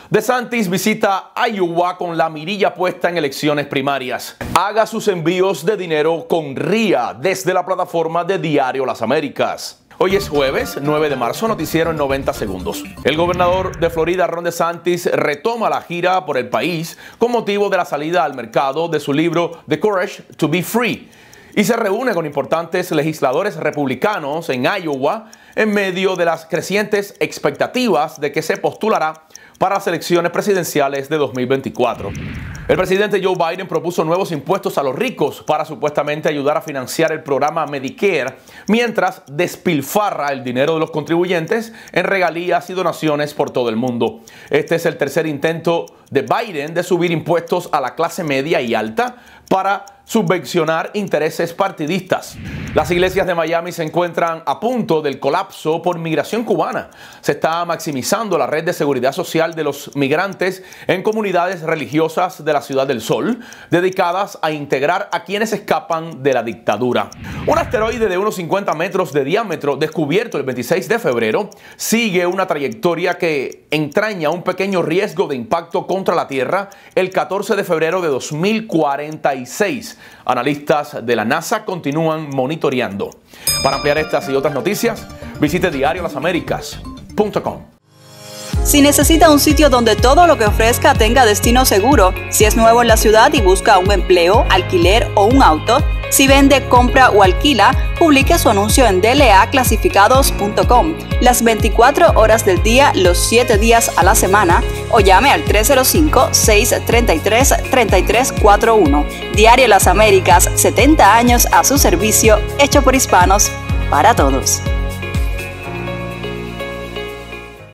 DeSantis visita Iowa con la mirilla puesta en elecciones primarias. Haga sus envíos de dinero con RIA desde la plataforma de Diario Las Américas. Hoy es jueves, 9 de marzo, noticiero en 90 segundos. El gobernador de Florida, Ron DeSantis, retoma la gira por el país con motivo de la salida al mercado de su libro The Courage to Be Free y se reúne con importantes legisladores republicanos en Iowa en medio de las crecientes expectativas de que se postulará para las elecciones presidenciales de 2024. El presidente Joe Biden propuso nuevos impuestos a los ricos para supuestamente ayudar a financiar el programa Medicare, mientras despilfarra el dinero de los contribuyentes en regalías y donaciones por todo el mundo. Este es el tercer intento de Biden de subir impuestos a la clase media y alta para subvencionar intereses partidistas. Las iglesias de Miami se encuentran a punto del colapso por migración cubana. Se está maximizando la red de seguridad social de los migrantes en comunidades religiosas de la Ciudad del Sol, dedicadas a integrar a quienes escapan de la dictadura. Un asteroide de unos 50 metros de diámetro, descubierto el 26 de febrero, sigue una trayectoria que entraña un pequeño riesgo de impacto contra la Tierra el 14 de febrero de 2046. Analistas de la NASA continúan monitoreando. Para ampliar estas y otras noticias, visite diariolasaméricas.com. Si necesita un sitio donde todo lo que ofrezca tenga destino seguro, si es nuevo en la ciudad y busca un empleo, alquiler o un auto, si vende, compra o alquila, publique su anuncio en dlaclasificados.com las 24 horas del día, los 7 días a la semana, o llame al 305-633-3341. Diario Las Américas, 70 años a su servicio, hecho por hispanos, para todos.